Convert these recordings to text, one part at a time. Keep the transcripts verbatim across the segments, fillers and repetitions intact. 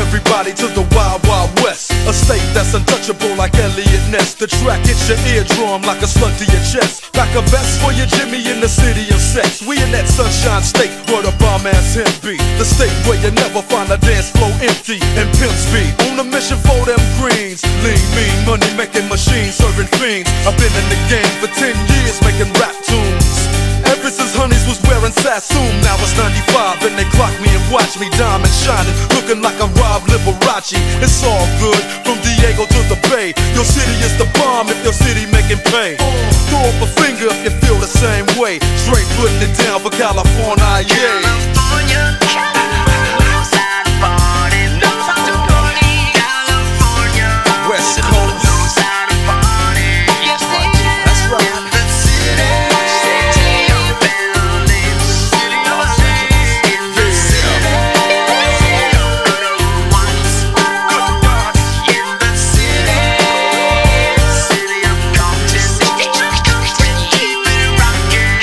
everybody to the Wild Wild West, a state that's untouchable like Elliot Ness. The track hits your eardrum like a slug to your chest. Pack a vest for your Jimmy in the city of sex. We in that sunshine state where the bomb ass him be. The state where you never find a dance floor empty and pimp speed. On a mission for them greens. Lean, mean, money making machines, serving fiends. I've been in the game for ten years making rap tunes. Ever since Honeys was wearing Sassoon. Now it's ninety-five and they clock me and watch me diamond shining, looking like I'm Rob Liberace. It's all good from Diego to the Bay. Your city is the bomb if your city making pay. Throw up a finger if you feel the same way. Straight putting it down for California, yeah. California, knows how to party, knows how to party. California, West Coast, knows how to party. Yes, they do. That's right. In the city, city of buildings, city of cities. In the city, city of good ones, good ones. In the city, city of Compton. Keep it rocking, keep it rocking.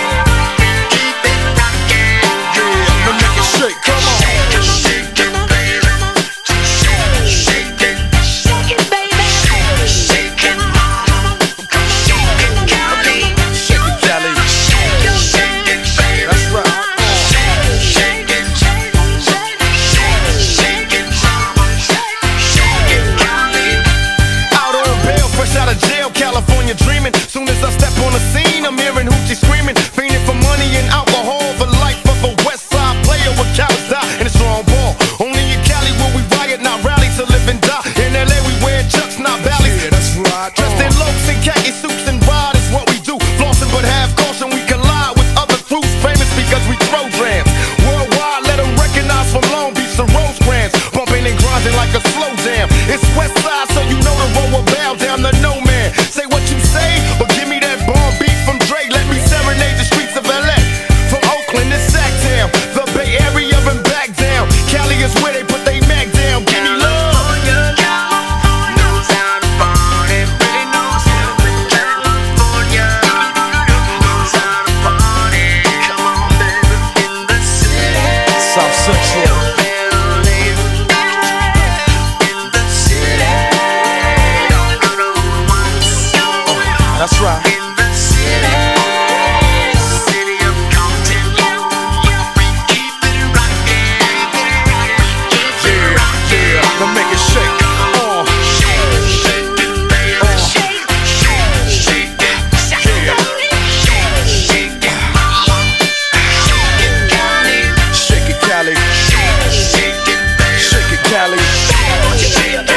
Now make it shake, come on. Shake it, shake it, baby. Shake, shake it, shake it, baby. Shake it, mama. Shake it, Cali. Shake it, Cali. Shake it, shake it, baby. That's right. Shake, shake it, shake it, shake it, mama. Shake it, Cali. Out on bail, fresh out of jail, California dreaming. Soon as I step on the scene, I'm hearing hoochie screaming, fiending for money and alcohol. The life of a West Side player with cowards die in a strong ball. Only in Cali will we riot, not rally to live and die. In L A we wear chucks, not valleys. Yeah, that's right. Dressed in locs and khaki suits and ride is what we do. Flossing but have caution, we collide with other crews. Famous because we throw drams. Worldwide, let them recognize from Long Beach to Rosecrans. Bumping and grinding like a slow jam. It's West Side, so you know the road will bow down to no man. Say what you say, but give me that bomb beat from Dre. Let me serenade the streets of L A. From Oakland to Sacktown, the Bay Area and back down. Cali is where they put they Mac down. Give me love. California, knows how to party, really knows how to. California, knows how to party. Come on, baby, in the city. South Central. Building. In the city. Good old ones. That's right. In the city. City of Compton. We keep it rocking. Keep it rocking. Now make it shake. Uh, Shake, shake it, baby. Shake, shake, shake it. Shake it, shake it, mama. Shake it, Cali. shake it, Cali. Shake, shake it, baby. Shake it, Cali. Shake it,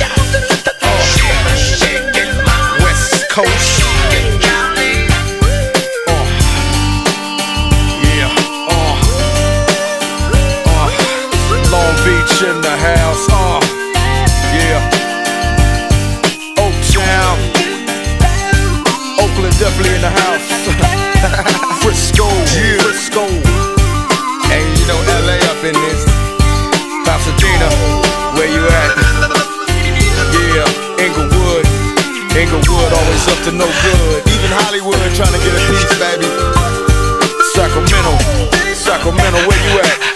shake it, mama. West Coast. Shake it, Cali. Uh, yeah. Uh, uh, Long Beach in the house. Uh, yeah. Oaktown. Oakland definitely in the house. Frisco. Yeah. Frisco. And you know L A up in this. Pasadena, where you at? Yeah. Inglewood. Inglewood always up to no good. Even Hollywood trying to get a piece, baby. Sacramento. Sacramento, where you at?